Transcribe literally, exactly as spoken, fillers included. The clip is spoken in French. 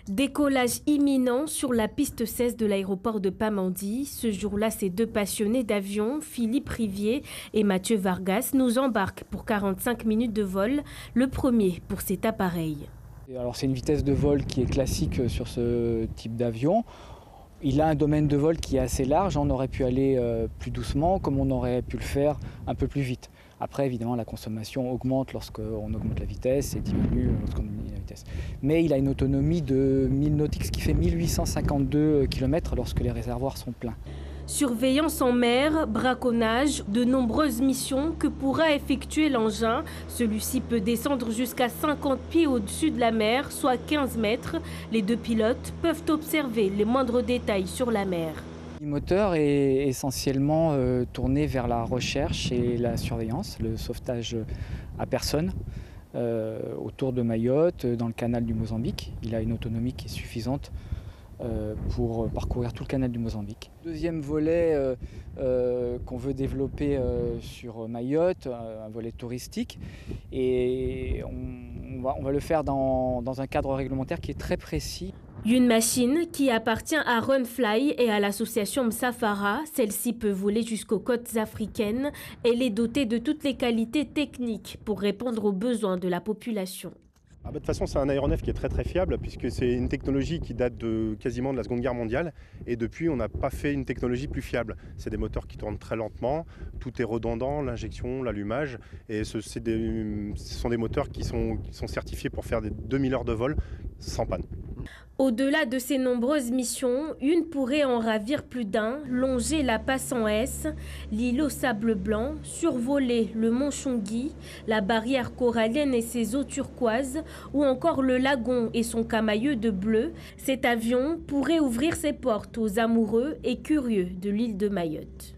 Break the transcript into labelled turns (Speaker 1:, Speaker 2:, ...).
Speaker 1: Décollage imminent sur la piste seize de l'aéroport de Pamandzi. Ce jour-là, ces deux passionnés d'avion, Philippe Rivier et Mathieu Vargas, nous embarquent pour quarante-cinq minutes de vol, le premier pour cet appareil.
Speaker 2: Alors c'est une vitesse de vol qui est classique sur ce type d'avion. Il a un domaine de vol qui est assez large, on aurait pu aller plus doucement comme on aurait pu le faire un peu plus vite. Après évidemment la consommation augmente lorsqu'on augmente la vitesse et diminue lorsqu'on diminue la vitesse. Mais il a une autonomie de mille nautiques, ce qui fait mille huit cent cinquante-deux kilomètres lorsque les réservoirs sont pleins.
Speaker 1: Surveillance en mer, braconnage, de nombreuses missions que pourra effectuer l'engin. Celui-ci peut descendre jusqu'à cinquante pieds au-dessus de la mer, soit quinze mètres. Les deux pilotes peuvent observer les moindres détails sur la mer.
Speaker 2: Le moteur est essentiellement euh, tourné vers la recherche et la surveillance, le sauvetage à personne euh, autour de Mayotte, dans le canal du Mozambique. Il a une autonomie qui est suffisante Euh, pour parcourir tout le canal du Mozambique. Deuxième volet euh, euh, qu'on veut développer euh, sur Mayotte, un volet touristique, et on, on, va, on va le faire dans, dans un cadre réglementaire qui est très précis.
Speaker 1: Une machine qui appartient à Runfly et à l'association Msafara. Celle-ci peut voler jusqu'aux côtes africaines. Elle est dotée de toutes les qualités techniques pour répondre aux besoins de la population.
Speaker 3: Ah bah de toute façon, c'est un aéronef qui est très très fiable puisque c'est une technologie qui date de quasiment de la Seconde Guerre mondiale et depuis on n'a pas fait une technologie plus fiable. C'est des moteurs qui tournent très lentement, tout est redondant, l'injection, l'allumage et ce, c'est des, ce sont des moteurs qui sont, qui sont certifiés pour faire des deux mille heures de vol sans panne.
Speaker 1: Au-delà de ces nombreuses missions, une pourrait en ravir plus d'un, longer la passe en S, l'île au sable blanc, survoler le mont Chungui, la barrière corallienne et ses eaux turquoises, ou encore le lagon et son camailleux de bleu. Cet avion pourrait ouvrir ses portes aux amoureux et curieux de l'île de Mayotte.